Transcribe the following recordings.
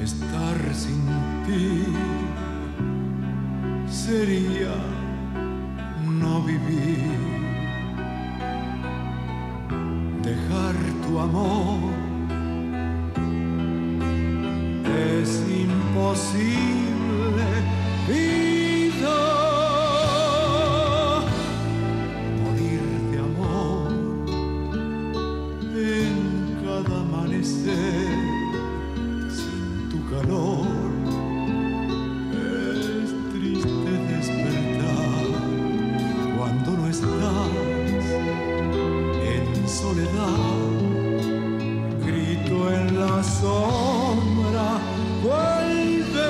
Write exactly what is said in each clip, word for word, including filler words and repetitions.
Estar sin ti sería no vivir. Dejar tu amor es imposible, vida. Morir de amor en cada amanecer sin tu calor. Es triste despertar cuando no estás en soledad. Grito en la sombra, vuelve.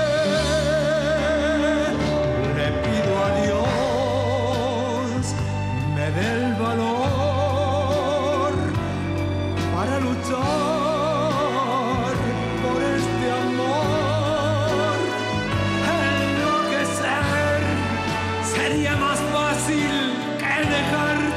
Le pido a Dios me dé el valor para luchar por este amor. Enloquecer sería más fácil que dejarte.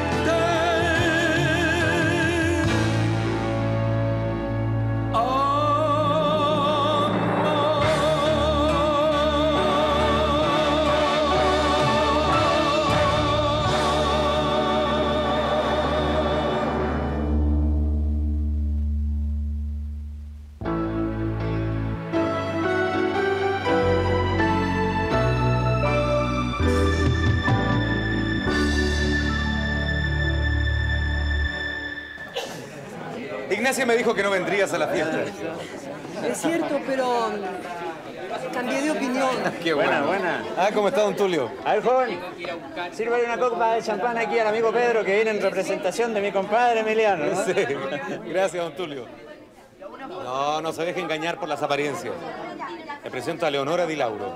Ignacia me dijo que no vendrías a la fiesta. Es cierto, pero cambié de opinión. Qué buena, buena. Ah, ¿cómo está, don Tulio? A ver, joven, sírvale una copa de champán aquí al amigo Pedro, que viene en representación de mi compadre Emiliano, ¿no? Sí. Gracias, don Tulio. No, no se deje engañar por las apariencias. Le presento a Leonora Di Lauro.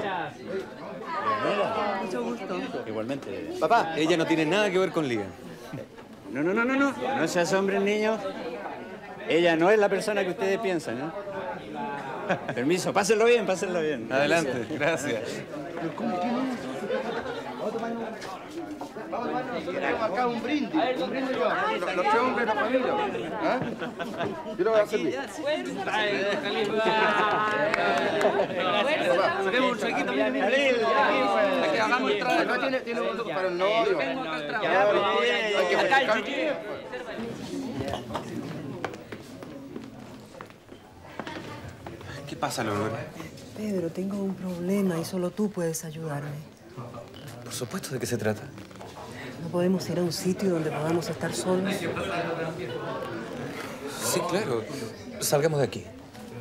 Mucho gusto. Igualmente. Papá, ella no tiene nada que ver con Lía. No, no, no, no, no. No se asombren, niños. Ella no es la persona que ustedes piensan, ¿no? Permiso, pásenlo bien, pásenlo bien. Adelante, gracias. Tenemos acá un brindis. Un brindis yo. Los tres hombres de la familia. ¿Ah? Yo lo voy a servir. Saquemos un saquito. Aquí hagamos el trago. No tiene, tiene un para el novio. Hay que festejar. ¿Qué pasa, Leonora? Pedro, tengo un problema y solo tú puedes ayudarme. Por supuesto, ¿de qué se trata? ¿No podemos ir a un sitio donde podamos estar solos? Sí, claro. Salgamos de aquí.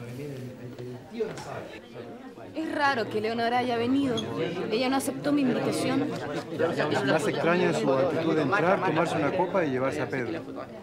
Es raro que Leonora haya venido. Ella no aceptó mi invitación. Es más extraña su actitud de entrar, tomarse una copa y llevarse a Pedro.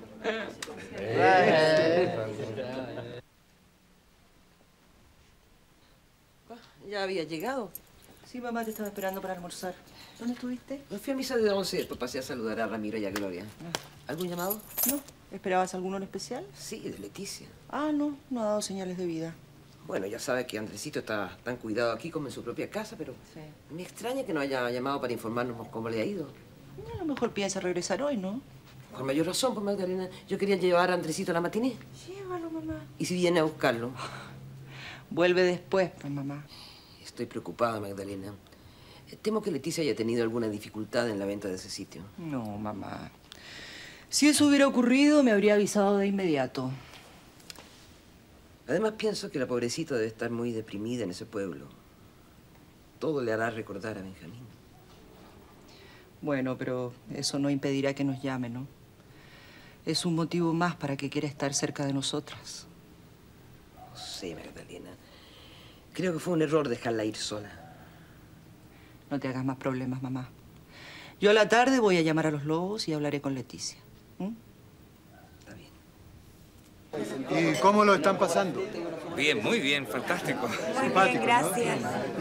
¿Ya había llegado? Sí, mamá, te estaba esperando para almorzar. ¿Dónde estuviste? Me fui a misa de once y después pasé a saludar a Ramiro y a Gloria. ¿Algún llamado? No. ¿Esperabas alguno en especial? Sí, de Leticia. Ah, no. No ha dado señales de vida. Bueno, ya sabe que Andresito está tan cuidado aquí como en su propia casa, pero Sí. me extraña que no haya llamado para informarnos cómo le ha ido. A lo mejor piensa regresar hoy, ¿no? Con mayor razón, pues, Magdalena. Yo quería llevar a Andresito a la matiné. Llévalo, mamá. ¿Y si viene a buscarlo? Vuelve después, pues, mamá. Estoy preocupada, Magdalena. Temo que Leticia haya tenido alguna dificultad en la venta de ese sitio. No, mamá. Si eso hubiera ocurrido, me habría avisado de inmediato. Además, pienso que la pobrecita debe estar muy deprimida en ese pueblo. Todo le hará recordar a Benjamín. Bueno, pero eso no impedirá que nos llame, ¿no? Es un motivo más para que quiera estar cerca de nosotras. No sé, Magdalena. Creo que fue un error dejarla ir sola. No te hagas más problemas, mamá. Yo a la tarde voy a llamar a los lobos y hablaré con Leticia. ¿Mm? Está bien. ¿Y cómo lo están pasando? Bien, muy bien, fantástico. Simpático, ¿no? Gracias.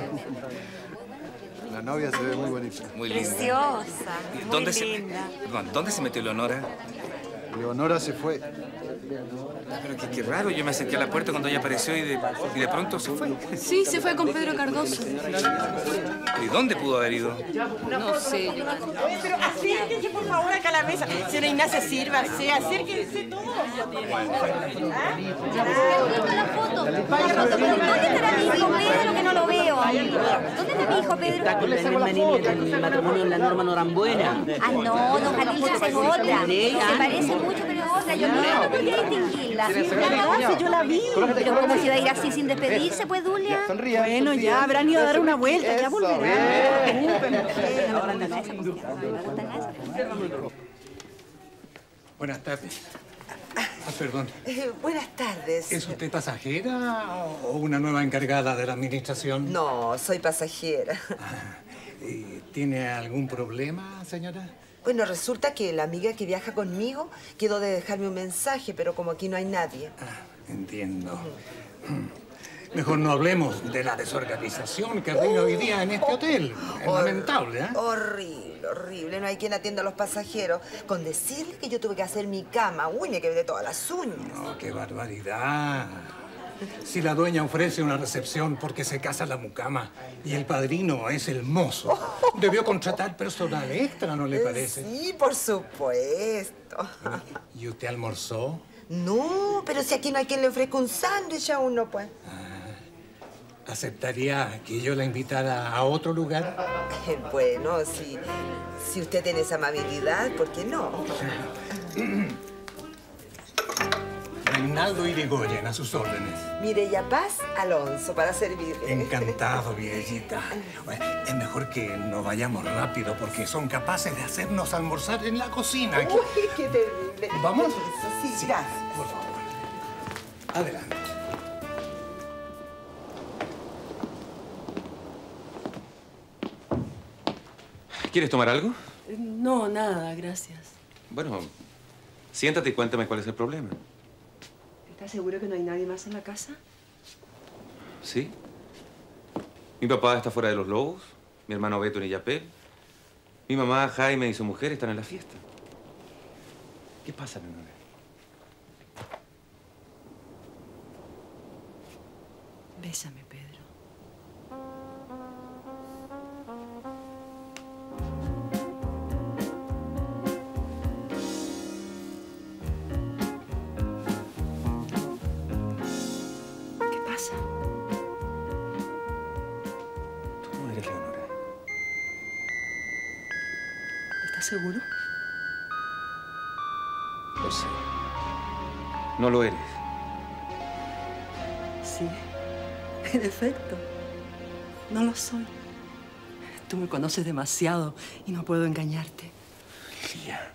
La novia se ve muy bonita. Muy linda. Preciosa. Muy ¿Dónde linda. Se, perdón, ¿dónde se metió Leonora? Leonora se fue. Pero qué, qué raro, yo me acerqué a la puerta cuando ella apareció y de, y de pronto se fue. Sí, se fue con Pedro Cardoso. ¿Y dónde pudo haber ido? No sé, Giovanni. Pero acérquense, por favor, acá a la mesa. Señora Ignacia, sírvase. Acérquense todos. estará mi hijo Pedro que no lo veo? ¿Dónde está mi hijo Pedro? Está con la Norma Nini en el matrimonio de la Norma Norambuena. Ah, no, don Jalil, esa es otra. Se parece mucho, pero es otra. Yo no podría distinguirla. No, si yo la vi. Pero ¿cómo se va a ir así sin despedirse, pues, Dulia? Bueno, ya habrán ido a dar una vuelta, ya volverán. Buenas tardes. Ah, perdón. Eh, buenas tardes. ¿Es usted pasajera o una nueva encargada de la administración? No, soy pasajera. ¿Y ¿Tiene algún problema, señora? Bueno, resulta que la amiga que viaja conmigo quedó de dejarme un mensaje, pero como aquí no hay nadie. Ah, entiendo. Mejor no hablemos de la desorganización que reina hoy día en este hotel. Es Hor- lamentable, ¿eh? Horrible, horrible. No hay quien atienda a los pasajeros. Con decirle que yo tuve que hacer mi cama, uy, me quebré todas las uñas. No, qué barbaridad. Si la dueña ofrece una recepción porque se casa la mucama y el padrino es el mozo, debió contratar personal extra, ¿no le parece? Sí, por supuesto. ¿Y usted almorzó? No, pero si aquí no hay quien le ofrezca un sándwich a uno, pues. ¿Aceptaría que yo la invitara a otro lugar? Bueno, si, si usted tiene esa amabilidad, ¿por qué no? Reinaldo Irigoyen, a sus órdenes. Mireya Paz Alonso, para servirle. Encantado, viejita. Bueno, es mejor que nos vayamos rápido porque son capaces de hacernos almorzar en la cocina. Uy, qué terrible. ¿Vamos? Sí, sí, gracias. Por favor. Adelante. ¿Quieres tomar algo? No, nada, gracias. Bueno, siéntate y cuéntame cuál es el problema. ¿Estás seguro que no hay nadie más en la casa? ¿Sí? Mi papá está fuera de los Lobos, mi hermano Beto en Illapel, mi mamá, Jaime y su mujer están en la fiesta. ¿Qué pasa, mi madre? Bésame, Pedro. ¿Qué pasa? Tú no eres Leonora. ¿Estás seguro? Lo sé. No lo eres. Sí, en efecto. No lo soy. Tú me conoces demasiado y no puedo engañarte. Lía.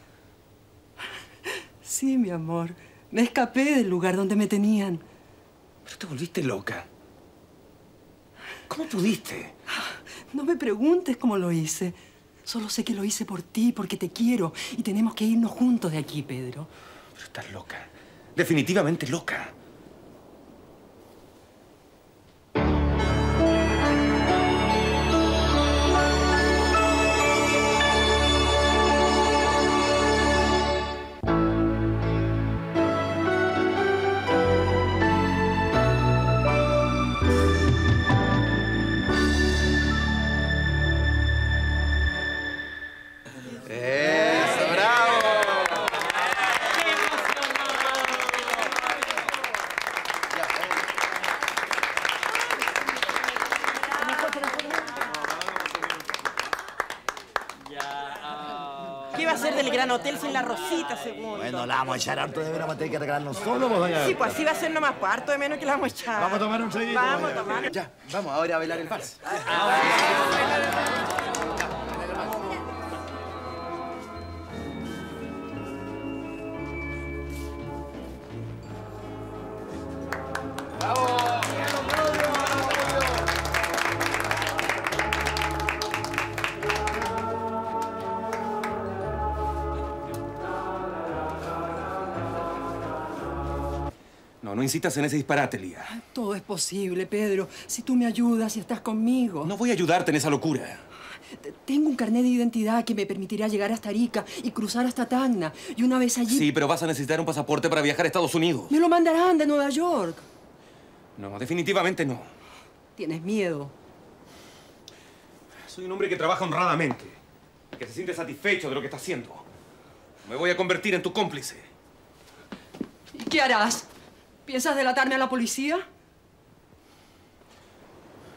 Sí, mi amor. Me escapé del lugar donde me tenían. Pero te volviste loca. ¿Cómo pudiste? No me preguntes cómo lo hice. Solo sé que lo hice por ti, porque te quiero. Y tenemos que irnos juntos de aquí, Pedro. Pero estás loca. Definitivamente loca. ¡Eso, bravo! ¿Qué va a ser del Gran Hotel sin la Rosita, segundo? Bueno, la vamos a echar harto de ver, vamos a tener que arreglarnos solo, pues, doña Sí, Berta. pues así va a ser nomás, pues harto de menos que la vamos a echar. Vamos a tomar un traguito. Vamos a doña tomar. Berta. Ya, vamos ahora a bailar el vals. No, no insistas en ese disparate, Lía. Todo es posible, Pedro. Si tú me ayudas y estás conmigo. No voy a ayudarte en esa locura. Tengo un carnet de identidad que me permitirá llegar hasta Arica y cruzar hasta Tacna. Y una vez allí... Sí, pero vas a necesitar un pasaporte para viajar a Estados Unidos. Me lo mandarán de Nueva York. No, definitivamente no. Tienes miedo. Soy un hombre que trabaja honradamente, que se siente satisfecho de lo que está haciendo. Me voy a convertir en tu cómplice. ¿Y qué harás? ¿Piensas delatarme a la policía?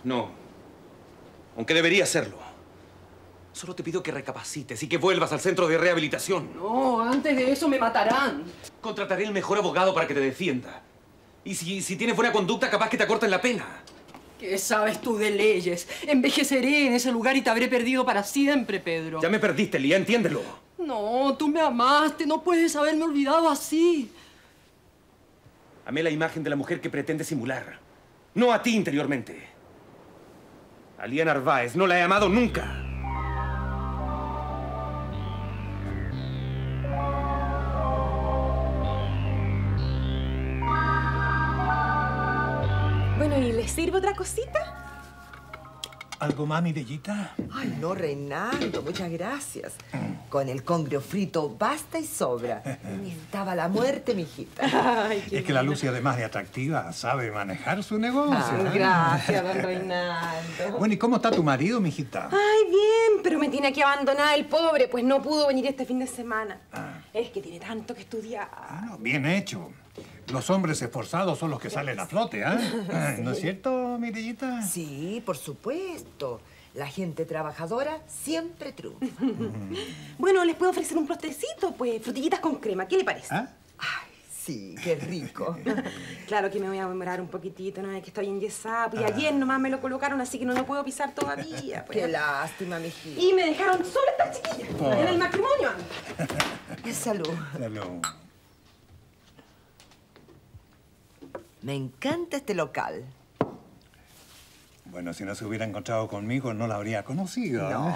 No. Aunque debería hacerlo. Solo te pido que recapacites y que vuelvas al centro de rehabilitación. No, antes de eso me matarán. Contrataré el mejor abogado para que te defienda. Y si, si tienes buena conducta, capaz que te acorten la pena. ¿Qué sabes tú de leyes? Envejeceré en ese lugar y te habré perdido para siempre, Pedro. Ya me perdiste, Lía, entiéndelo. No, tú me amaste. No puedes haberme olvidado así. Amé la imagen de la mujer que pretende simular. No a ti interiormente. A Lía Narváez no la he amado nunca. Bueno, ¿y les sirve otra cosita? ¿Algo más, Mirellita? Ay, no, Reinaldo, muchas gracias. Con el congrio frito basta y sobra. Estaba la muerte, mijita. Ay, es que la Lucy, además de atractiva, sabe manejar su negocio. Ah, ¿eh? gracias, don Reinaldo. Bueno, ¿y cómo está tu marido, mijita? Ay, bien, pero me tiene que abandonar el pobre, pues no pudo venir este fin de semana. Ah. Es que tiene tanto que estudiar. Bueno, bien hecho. Los hombres esforzados son los que salen a flote, ¿eh? ¿No es cierto, Mirellita? Sí, por supuesto. La gente trabajadora siempre triunfa. Bueno, les puedo ofrecer un postrecito, pues, frutillitas con crema. ¿Qué le parece? ¿Ah? Ay, sí, qué rico. Claro que me voy a demorar un poquitito, ¿no? Es que estoy enyesada. Pues, y ayer nomás me lo colocaron, así que no lo puedo pisar todavía. Pues. Qué lástima, mijita. Y me dejaron sola esta chiquilla. Oh. En el matrimonio. Salud. Salud. Me encanta este local. Bueno, si no se hubiera encontrado conmigo, no la habría conocido. No.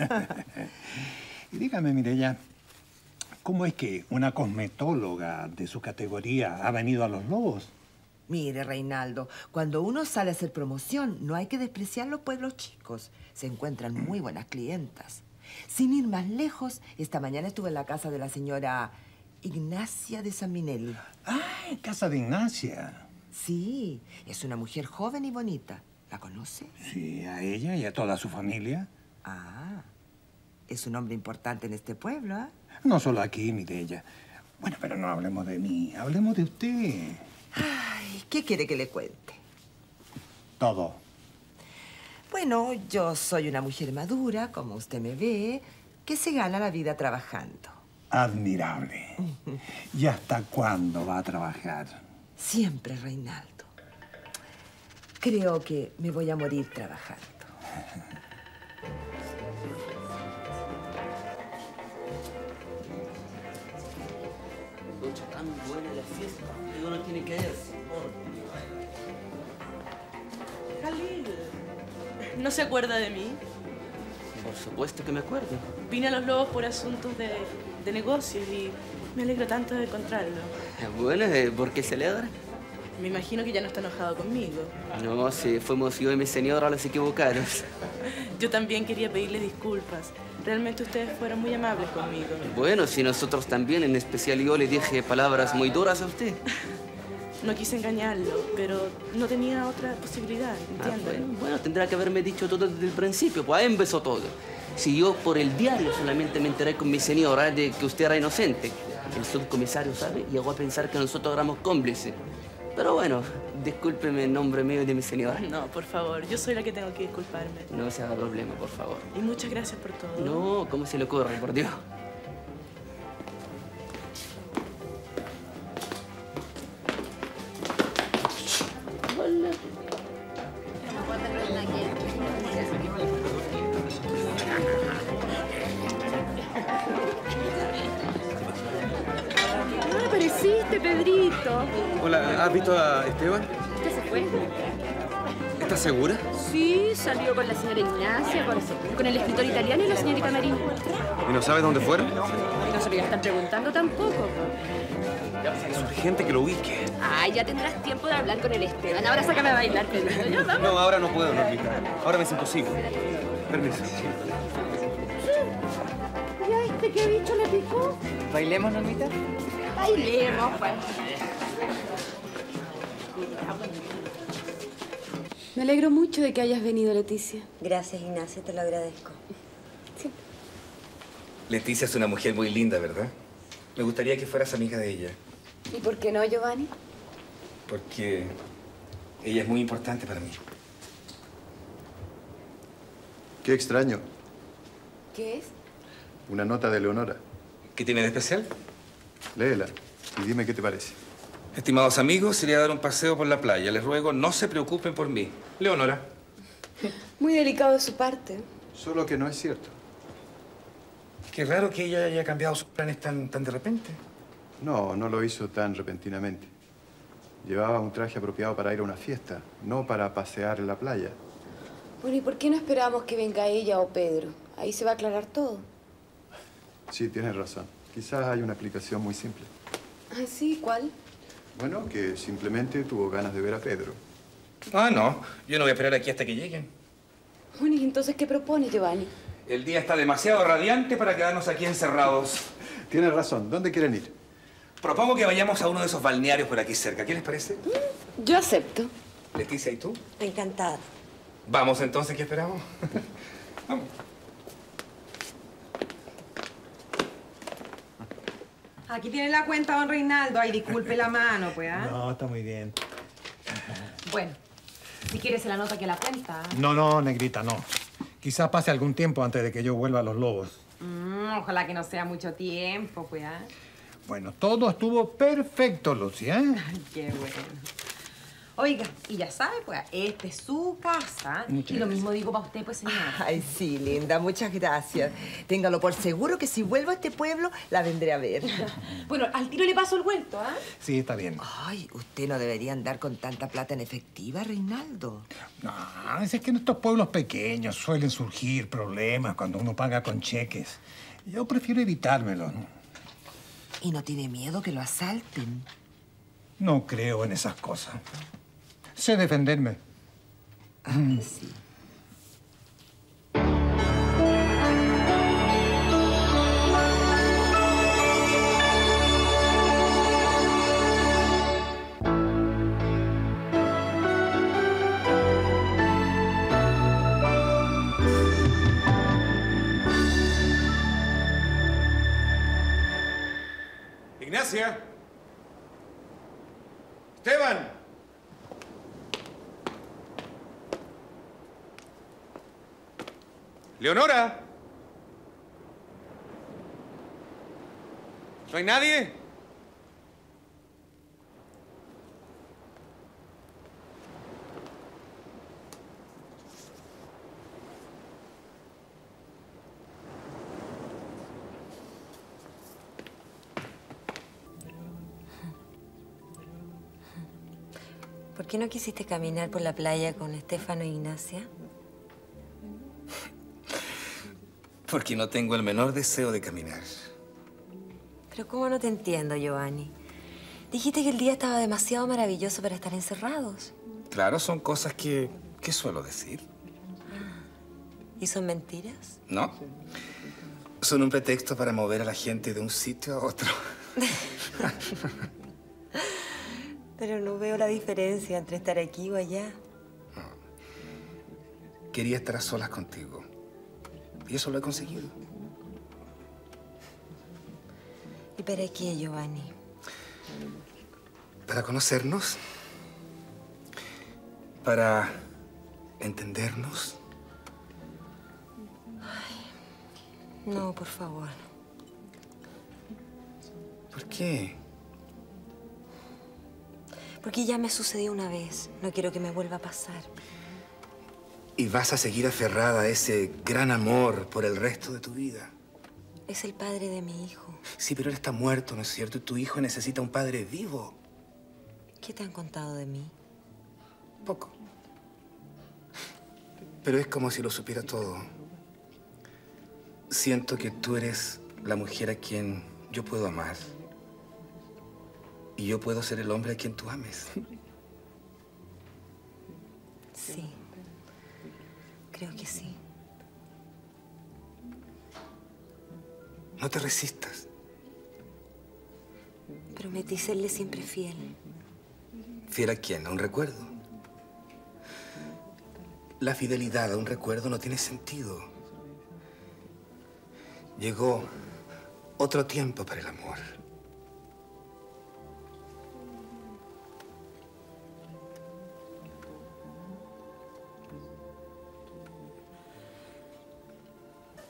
Y dígame, Mireya, ¿cómo es que una cosmetóloga de su categoría ha venido a Los Lobos? Mire, Reinaldo, cuando uno sale a hacer promoción, no hay que despreciar los pueblos chicos. Se encuentran muy buenas clientas. Sin ir más lejos, esta mañana estuve en la casa de la señora Ignacia de San Minelli. Ah, en casa de Ignacia. Sí, es una mujer joven y bonita. ¿La conoce? Sí, a ella y a toda su familia. Ah, es un hombre importante en este pueblo, ¿eh? No solo aquí, Mireya. Bueno, pero no hablemos de mí, hablemos de usted. Ay, ¿qué quiere que le cuente? Todo. Bueno, yo soy una mujer madura, como usted me ve, que se gana la vida trabajando. Admirable. ¿Y hasta cuándo va a trabajar? Siempre, Reinaldo. Creo que me voy a morir trabajando. Noche tan buena la fiesta que uno tiene que ir. Jalil, ¿no se acuerda de mí? Por supuesto que me acuerdo. Vine a Los Lobos por asuntos de, de negocios y me alegro tanto de encontrarlo. Bueno, ¿por qué se alegra? Me imagino que ya no está enojado conmigo. No, si fuimos yo y mi señora los equivocados. Yo también quería pedirle disculpas. Realmente ustedes fueron muy amables conmigo. Bueno, si nosotros también, en especial yo le dije palabras muy duras a usted. No quise engañarlo, pero no tenía otra posibilidad, Ah, ¿entiende? bueno, bueno, tendrá que haberme dicho todo desde el principio, pues ahí empezó todo. Si yo por el diario solamente me enteré con mi señora de que usted era inocente, el subcomisario, ¿sabe? Llegó a pensar que nosotros éramos cómplices. Pero bueno, discúlpeme en nombre mío y de mi señora. No, por favor, yo soy la que tengo que disculparme. No se haga problema, por favor. Y muchas gracias por todo. No, ¿cómo se le ocurre, por Dios? Hola. Ah, apareciste, Pedrito. Hola, ¿has visto a Esteban? ¿Qué se fue? ¿Estás segura? Sí, salió con la señora Ignacia, con, con el escritor italiano y la señorita Marín. ¿Y no sabes dónde fueron? No se lo están preguntando tampoco. Es urgente que lo ubique. Ay, ya tendrás tiempo de hablar con el Esteban. Ahora sácame a bailar, Pedrito. Ya, vamos. No, ahora no puedo, Normita. Ahora me es imposible. Permiso. ¿Ya este qué bicho le picó? ¿Bailemos, Normita? Bailemos, pues. Me alegro mucho de que hayas venido, Leticia. Gracias, Ignacia, te lo agradezco. Leticia es una mujer muy linda, ¿verdad? Me gustaría que fueras amiga de ella, ¿Y por qué no, Giovanni? porque ella es muy importante para mí. Qué extraño. ¿Qué es? Una nota de Leonora. ¿Qué tiene de especial? Léela y dime qué te parece. Estimados amigos, iré a dar un paseo por la playa. Les ruego, no se preocupen por mí. Leonora. Muy delicado de su parte. Solo que no es cierto. Qué raro que ella haya cambiado sus planes tan, tan de repente. No, no lo hizo tan repentinamente. Llevaba un traje apropiado para ir a una fiesta, no para pasear en la playa. Bueno, ¿y por qué no esperamos que venga ella o Pedro? Ahí se va a aclarar todo. Sí, tienes razón. Quizás hay una explicación muy simple. ¿Ah, sí? ¿Cuál? Bueno, que simplemente tuvo ganas de ver a Pedro. Ah, no. Yo no voy a esperar aquí hasta que lleguen. Bueno, ¿y entonces qué propone, Giovanni? El día está demasiado radiante para quedarnos aquí encerrados. Tienes razón. ¿Dónde quieren ir? Propongo que vayamos a uno de esos balnearios por aquí cerca. ¿Qué les parece? Yo acepto. Leticia, ¿y tú? Encantada. Vamos entonces, ¿qué esperamos? Vamos. Aquí tiene la cuenta, don Reinaldo. Ay, disculpe la mano, pues, ¿ah? No, está muy bien. Bueno, si quieres se la nota que la cuenta. No, no, negrita, no. Quizás pase algún tiempo antes de que yo vuelva a Los Lobos. Mm, ojalá que no sea mucho tiempo, pues, ¿ah? Bueno, todo estuvo perfecto, Lucia, ¿eh? Ay, qué bueno. Oiga, y ya sabe, pues, esta es su casa. Muchas y lo gracias. mismo digo para usted, pues, señora. Ay, sí, linda, muchas gracias. Téngalo por seguro que si vuelvo a este pueblo, la vendré a ver. Bueno, al tiro le paso el vuelto, ¿ah? Sí, está bien. Ay, usted no debería andar con tanta plata en efectiva, Reinaldo. No, es que en estos pueblos pequeños suelen surgir problemas cuando uno paga con cheques. Yo prefiero evitármelo, ¿no? ¿Y no tiene miedo que lo asalten? No creo en esas cosas. Sé defenderme. Ah, sí. Ignacia. Esteban. Leonora. ¿No hay nadie? ¿Por qué no quisiste caminar por la playa con Estefano e Ignacia? Porque no tengo el menor deseo de caminar. Pero ¿cómo no te entiendo, Giovanni? Dijiste que el día estaba demasiado maravilloso para estar encerrados. Claro, son cosas que, que suelo decir. ¿Y son mentiras? ¿No? Son un pretexto para mover a la gente de un sitio a otro. Pero no veo la diferencia entre estar aquí o allá. Quería estar a solas contigo. Y eso lo he conseguido. ¿Y para qué, Giovanni? Para conocernos. Para entendernos. No, por favor. ¿Por qué? Porque ya me sucedió una vez. No quiero que me vuelva a pasar. Y vas a seguir aferrada a ese gran amor por el resto de tu vida. Es el padre de mi hijo. Sí, pero él está muerto, ¿no es cierto? Y tu hijo necesita un padre vivo. ¿Qué te han contado de mí? Poco. Pero es como si lo supiera todo. Siento que tú eres la mujer a quien yo puedo amar. Y yo puedo ser el hombre a quien tú ames. Sí. Creo que sí. No te resistas. Prometí serle siempre fiel. ¿Fiel a quién? ¿A un recuerdo? La fidelidad a un recuerdo no tiene sentido. Llegó otro tiempo para el amor.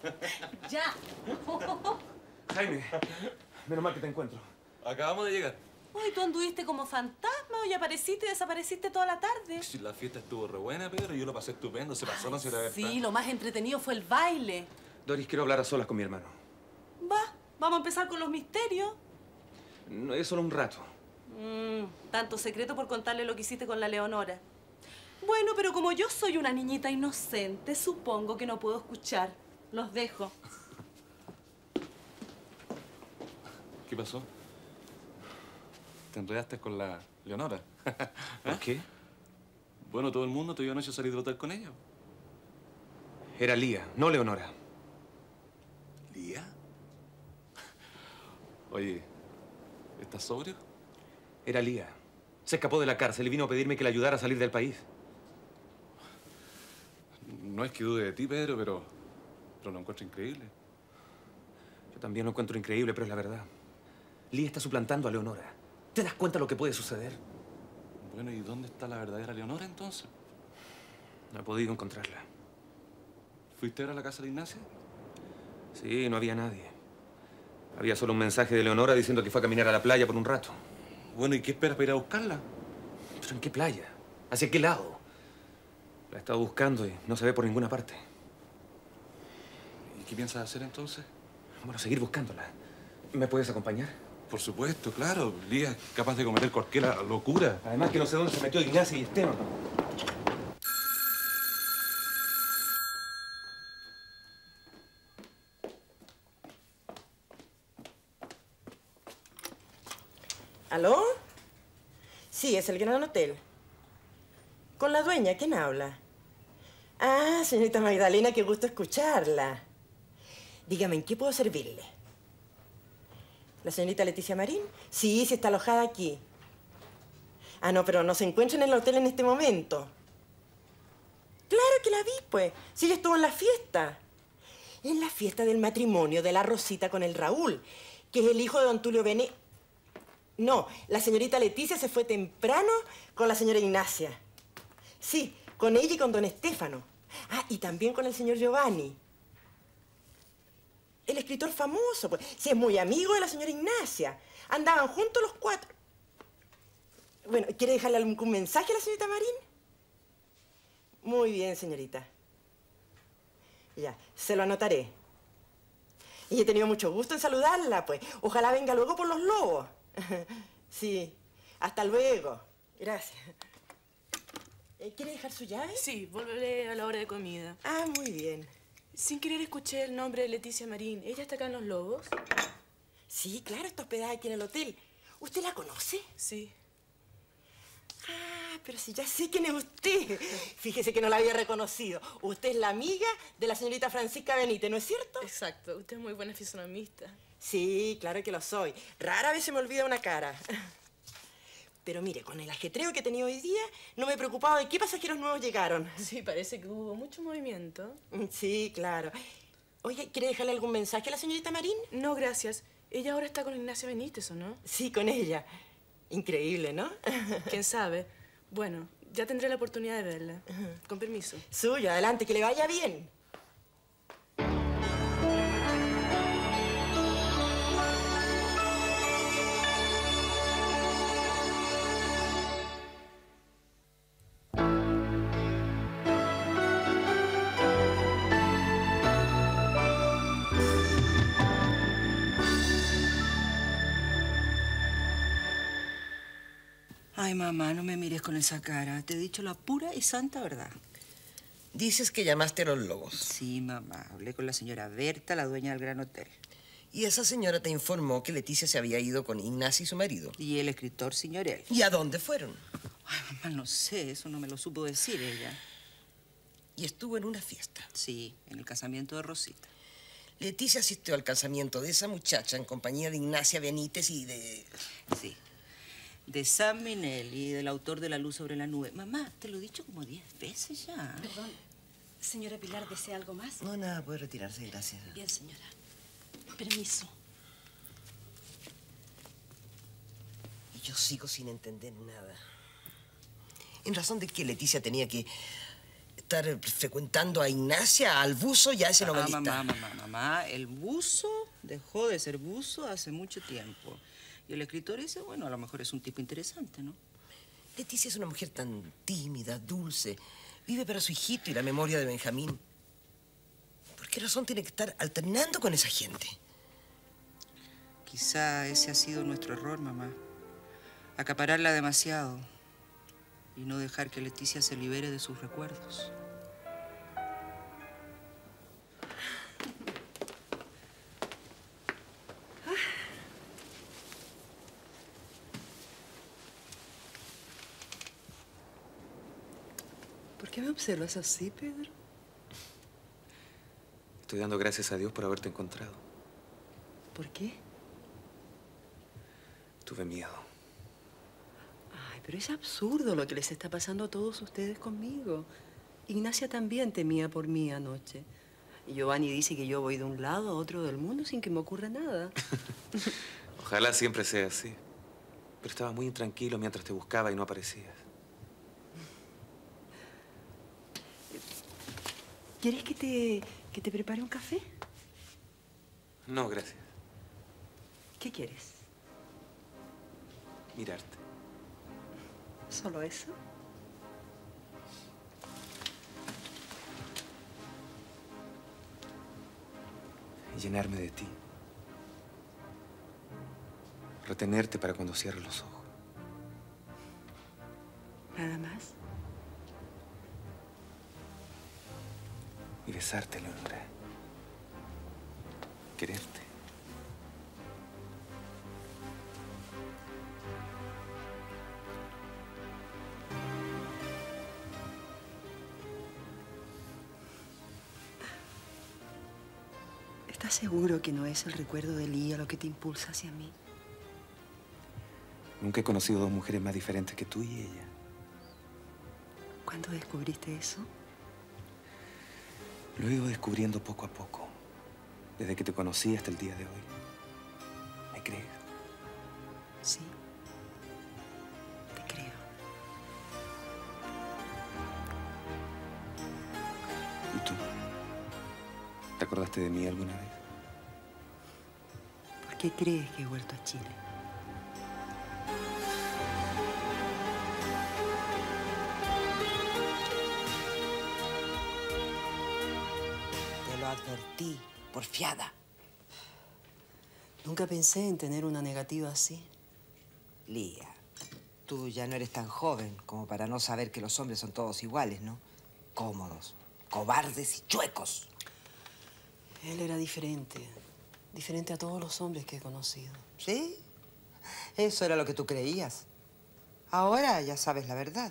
¡Ya! Jaime, menos mal que te encuentro. Acabamos de llegar. Uy, tú anduviste como fantasma y apareciste y desapareciste toda la tarde. Sí, la fiesta estuvo re buena, Pedro, y yo lo pasé estupendo. Se pasó, no sé la verdad. Sí, lo más entretenido fue el baile. Doris, quiero hablar a solas con mi hermano. Va, vamos a empezar con los misterios. No, es solo un rato. Mm, tanto secreto por contarle lo que hiciste con la Leonora. Bueno, pero como yo soy una niñita inocente, supongo que no puedo escuchar. Los dejo. ¿Qué pasó? ¿Te enredaste con la Leonora? ¿Por qué? Bueno, todo el mundo te vio anoche salir del hotel con ella. Era Lía, no Leonora. ¿Lía? Oye, ¿estás sobrio? Era Lía. Se escapó de la cárcel y vino a pedirme que le ayudara a salir del país. No es que dude de ti, Pedro, pero, pero lo encuentro increíble. Yo también lo encuentro increíble, pero es la verdad. Lía está suplantando a Leonora. ¿Te das cuenta de lo que puede suceder? Bueno, ¿y dónde está la verdadera Leonora, entonces? No he podido encontrarla. ¿Fuiste a ver a la casa de Ignacia? Sí, no había nadie. Había solo un mensaje de Leonora diciendo que fue a caminar a la playa por un rato. Bueno, ¿y qué esperas para ir a buscarla? ¿Pero en qué playa? ¿Hacia qué lado? La he estado buscando y no se ve por ninguna parte. ¿Y qué piensas hacer entonces? Bueno, seguir buscándola. ¿Me puedes acompañar? Por supuesto, claro. Lía es capaz de cometer cualquier locura. Además que no sé dónde se metió Ignacia y Esteban. ¿Aló? Sí, es el Gran Hotel. Con la dueña, ¿quién habla? Ah, señorita Magdalena, qué gusto escucharla. Dígame, ¿en qué puedo servirle? ¿La señorita Leticia Marín? Sí, sí está alojada aquí. Ah, no, pero no se encuentra en el hotel en este momento. Claro que la vi, pues. Sí, ella estuvo en la fiesta. En la fiesta del matrimonio de la Rosita con el Raúl, que es el hijo de don Tulio Bene... No, la señorita Leticia se fue temprano con la señora Ignacia. Sí, con ella y con don Estéfano. Ah, y también con el señor Giovanni. El escritor famoso, pues. Sí, es muy amigo de la señora Ignacia. Andaban juntos los cuatro. Bueno, ¿quiere dejarle algún mensaje a la señorita Marín? Muy bien, señorita. Ya, se lo anotaré. Y he tenido mucho gusto en saludarla, pues. Ojalá venga luego por los lobos. Sí, hasta luego. Gracias. ¿Quiere dejar su llave? Sí, volveré a la hora de comida. Ah, muy bien. Sin querer escuché el nombre de Leticia Marín. ¿Ella está acá en Los Lobos? Sí, claro, está hospedada aquí en el hotel. ¿Usted la conoce? Sí. Ah, pero si ya sé quién es usted. Fíjese que no la había reconocido. Usted es la amiga de la señorita Francisca Benítez, ¿no es cierto? Exacto. Usted es muy buena fisonomista. Sí, claro que lo soy. Rara vez se me olvida una cara. Pero mire, con el ajetreo que he tenido hoy día, no me he preocupado de qué pasajeros nuevos llegaron. Sí, parece que hubo mucho movimiento. Sí, claro. Oye, ¿quiere dejarle algún mensaje a la señorita Marín? No, gracias. Ella ahora está con Ignacia Benítez, ¿o no? Sí, con ella. Increíble, ¿no? ¿Quién sabe? Bueno, ya tendré la oportunidad de verla. Con permiso. Suyo, adelante, que le vaya bien. Ay, mamá, no me mires con esa cara. Te he dicho la pura y santa verdad. Dices que llamaste a Los Lobos. Sí, mamá. Hablé con la señora Berta, la dueña del Gran Hotel. Y esa señora te informó que Leticia se había ido con Ignacia y su marido. Y el escritor Signorel. ¿Y a dónde fueron? Ay, mamá, no sé. Eso no me lo supo decir ella. Y estuvo en una fiesta. Sí, en el casamiento de Rosita. Leticia asistió al casamiento de esa muchacha en compañía de Ignacia Benítez y de... Sí. De San Minelli, del autor de La luz sobre la nube. Mamá, te lo he dicho como diez veces ya. Perdón, señora Pilar, ¿desea algo más? No, nada, puede retirarse, gracias. Bien, señora. Permiso. Y yo sigo sin entender nada. En razón de que Leticia tenía que estar frecuentando a Ignacia, al buzo y a ese novelista. Mamá, mamá, mamá, el buzo dejó de ser buzo hace mucho tiempo. Y el escritor ese, bueno, a lo mejor es un tipo interesante, ¿no? Leticia es una mujer tan tímida, dulce. Vive para su hijito y la memoria de Benjamín. ¿Por qué razón tiene que estar alternando con esa gente? Quizá ese ha sido nuestro error, mamá. Acapararla demasiado y no dejar que Leticia se libere de sus recuerdos. ¿Por qué me observas así, Pedro? Estoy dando gracias a Dios por haberte encontrado. ¿Por qué? Tuve miedo. Ay, pero es absurdo lo que les está pasando a todos ustedes conmigo. Ignacia también temía por mí anoche. Y Giovanni dice que yo voy de un lado a otro del mundo sin que me ocurra nada. Ojalá siempre sea así. Pero estaba muy intranquilo mientras te buscaba y no aparecías. ¿Quieres que te, que te prepare un café? No, gracias. ¿Qué quieres? Mirarte. ¿Solo eso? Y llenarme de ti. Retenerte para cuando cierre los ojos. ¿Nada más? Y besarte, Leonora. Quererte. ¿Estás seguro que no es el recuerdo de Lía lo que te impulsa hacia mí? Nunca he conocido dos mujeres más diferentes que tú y ella. ¿Cuándo descubriste eso? Lo he ido descubriendo poco a poco. Desde que te conocí hasta el día de hoy. ¿Me crees? Sí. Te creo. ¿Y tú? ¿Te acordaste de mí alguna vez? ¿Por qué crees que he vuelto a Chile? Te lo advertí, porfiada. Nunca pensé en tener una negativa así. Lía, tú ya no eres tan joven como para no saber que los hombres son todos iguales, ¿no? Cómodos, cobardes y chuecos. Él era diferente. Diferente a todos los hombres que he conocido. ¿Sí? Eso era lo que tú creías. Ahora ya sabes la verdad.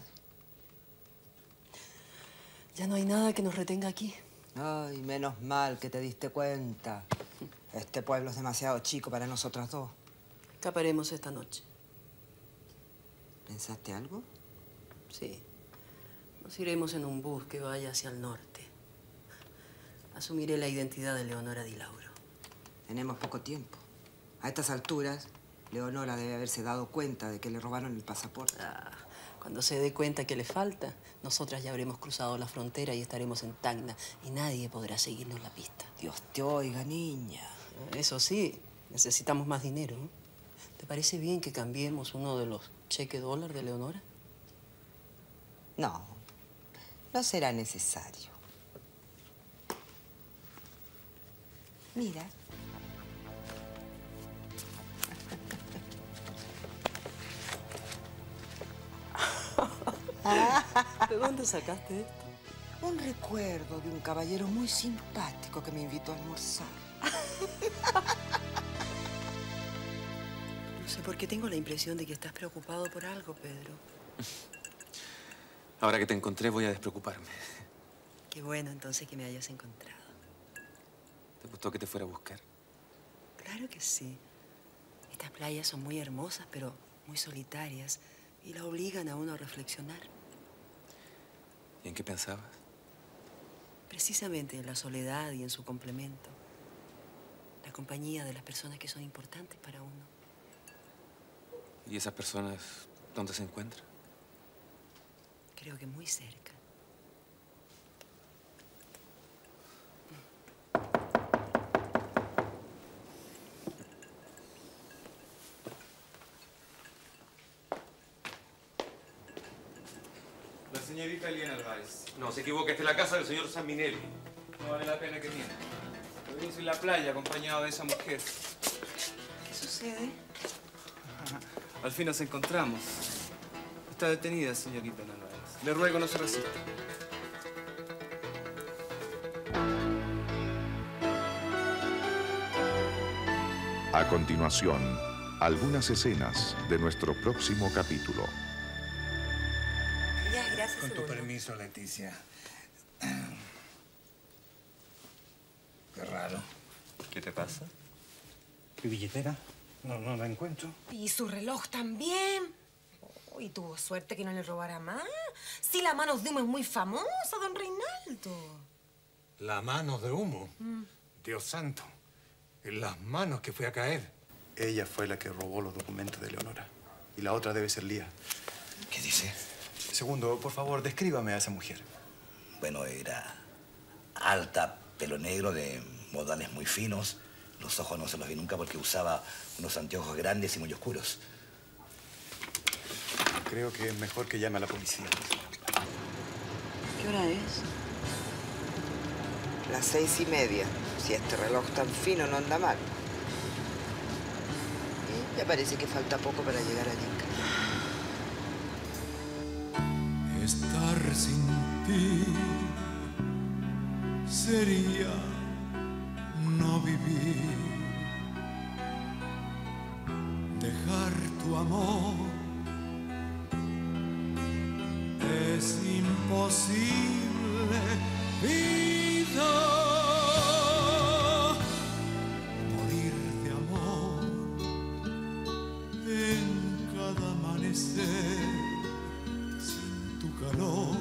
Ya no hay nada que nos retenga aquí. Ay, menos mal que te diste cuenta. Este pueblo es demasiado chico para nosotras dos. Escaparemos esta noche. ¿Pensaste algo? Sí. Nos iremos en un bus que vaya hacia el norte. Asumiré la identidad de Leonora Di Lauro. Tenemos poco tiempo. A estas alturas, Leonora debe haberse dado cuenta de que le robaron el pasaporte. Ah, cuando se dé cuenta que le falta, nosotras ya habremos cruzado la frontera y estaremos en Tacna y nadie podrá seguirnos la pista. Dios te oiga, niña. Eso sí, necesitamos más dinero. ¿Te parece bien que cambiemos uno de los cheques dólar de Leonora? No, no será necesario. Mira. ¿De dónde sacaste esto? Un recuerdo de un caballero muy simpático que me invitó a almorzar. No sé por qué tengo la impresión de que estás preocupado por algo, Pedro. Ahora que te encontré, voy a despreocuparme. Qué bueno, entonces, que me hayas encontrado. ¿Te gustó que te fuera a buscar? Claro que sí. Estas playas son muy hermosas, pero muy solitarias. Y la obligan a uno a reflexionar. ¿Y en qué pensabas? Precisamente en la soledad y en su complemento. La compañía de las personas que son importantes para uno. ¿Y esas personas dónde se encuentran? Creo que muy cerca. señorita Elena Álvarez. No, se equivoca. Esta es la casa del señor Sanminelli. No vale la pena que mienta. Yo vine en la playa acompañado de esa mujer. ¿Qué sucede? Al fin nos encontramos. Está detenida, señorita Álvarez. Le ruego no se resista. A continuación, algunas escenas de nuestro próximo capítulo. Ya, gracias. Con tu seguro. permiso, Leticia. Qué raro. ¿Qué te pasa? ¿Mi billetera? No, no la encuentro. Y su reloj también. Uy, tuvo suerte que no le robara más. Sí, la Manos de Humo es muy famosa, don Reinaldo. La mano de humo. Mm. Dios santo. En las manos que fue a caer. Ella fue la que robó los documentos de Leonora. Y la otra debe ser Lía. ¿Qué dice? Segundo, por favor, descríbame a esa mujer. Bueno, era alta, pelo negro, de modales muy finos. Los ojos no se los vi nunca porque usaba unos anteojos grandes y muy oscuros. Creo que es mejor que llame a la policía. ¿Qué hora es? Las seis y media. Si este reloj tan fino no anda mal. Y ya parece que falta poco para llegar a Inca. Estar sin ti sería no vivir. Dejar tu amor es imposible, vida. Morir de amor en cada amanecer sin tu calor.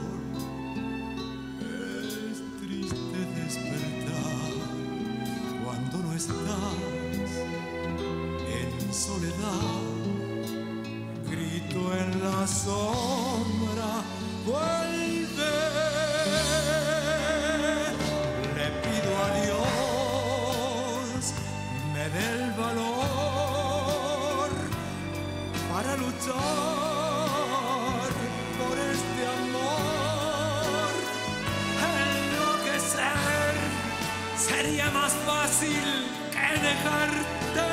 Es triste despertar cuando no estás en soledad. Grito en la sombra, vuelve. Le pido a Dios me dé el valor para luchar por este amor. Enloquecer sería más fácil que dejarte.